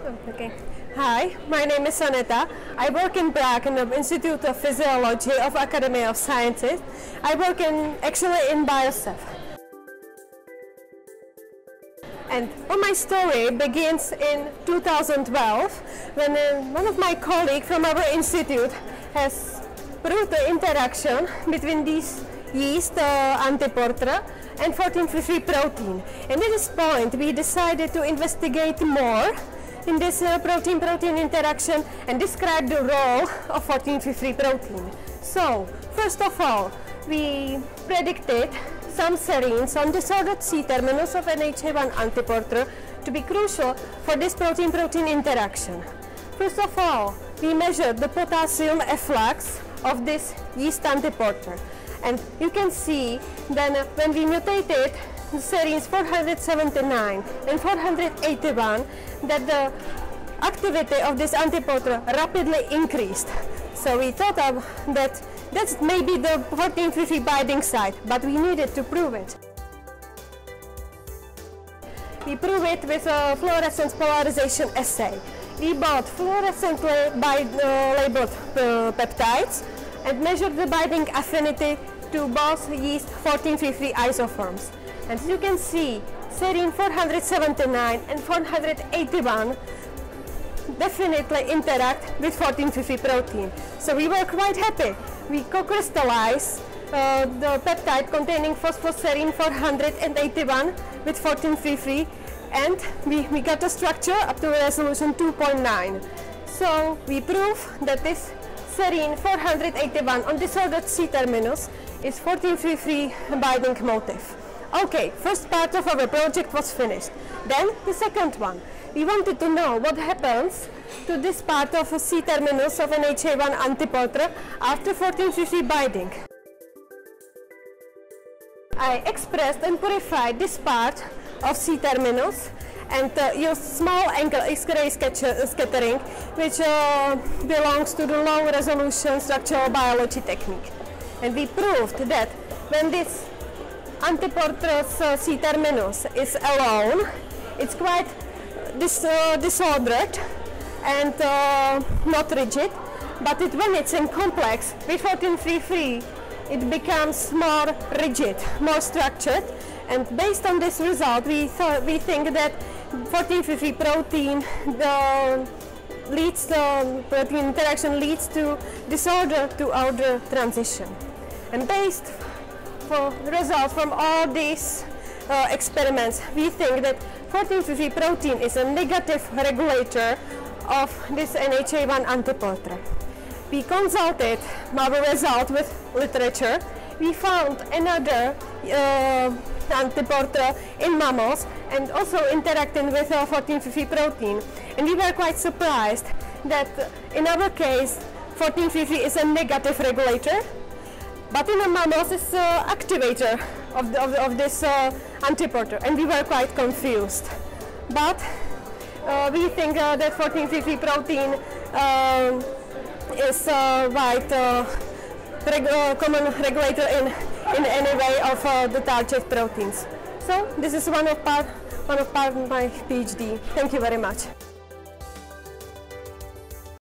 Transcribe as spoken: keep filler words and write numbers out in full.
Okay. Hi, my name is Aneta. I work in Prague in the Institute of Physiology of Academy of Sciences. I work in actually in biosef. And well, my story begins in two thousand twelve when uh, one of my colleagues from our institute has proved the interaction between these yeast uh, antiporter and fourteen fifty protein. And at this point we decided to investigate more in this uh, protein-protein interaction and describe the role of fourteen fifty protein. So, first of all, we predicted some serines on disordered C-terminus of N H A one antiporter to be crucial for this protein-protein interaction. First of all, we measured the potassium efflux of this yeast antiporter. And you can see then uh, when we mutated the serines four hundred seventy-nine and four hundred eighty-one, that the activity of this antiporter rapidly increased. So we thought of that that's maybe the fourteen fifty binding site, but we needed to prove it. We prove it with a fluorescence polarization assay. We bought fluorescently by, uh, labeled uh, peptides and measured the binding affinity to both yeast fourteen fifty isoforms. And as you can see, serine four hundred seventy-nine and four hundred eighty-one definitely interact with fourteen fifty protein. So we were quite happy. We co-crystallized uh, the peptide containing phosphoserine four hundred eighty-one with fourteen fifty, and we, we got a structure up to resolution two point nine. So we prove that this serine four hundred eighty-one on disordered C-terminus is fourteen fifty binding motif. Okay, first part of our project was finished. Then the second one. We wanted to know what happens to this part of a C-terminus of N H A one antiporter after fourteen fifty binding. I expressed and purified this part of C-terminus and uh, used small angle X-ray scattering, which uh, belongs to the low resolution structural biology technique. And we proved that when this antiporter's uh, C-terminus is alone, it's quite dis uh, disordered and uh, not rigid, but it, when it's in complex with fourteen fifty, it becomes more rigid, more structured, and based on this result, we thought we think that fourteen fifty protein the leads the protein interaction leads to disorder to order transition. And based for results from all these uh, experiments, we think that fourteen fifty protein is a negative regulator of this N H A one antiporter. We consulted our result with literature. We found another uh, antiporter in mammals and also interacting with uh, fourteen fifty protein. And we were quite surprised that in our case fourteen fifty is a negative regulator, but in the mammals it's an uh, activator of, the, of, the, of this uh, antiporter, and we were quite confused. But uh, we think uh, that fourteen fifty protein uh, is a uh, right uh, reg uh, common regulator in, in any way of uh, the target proteins. So this is one of part, one of part of my PhD. Thank you very much.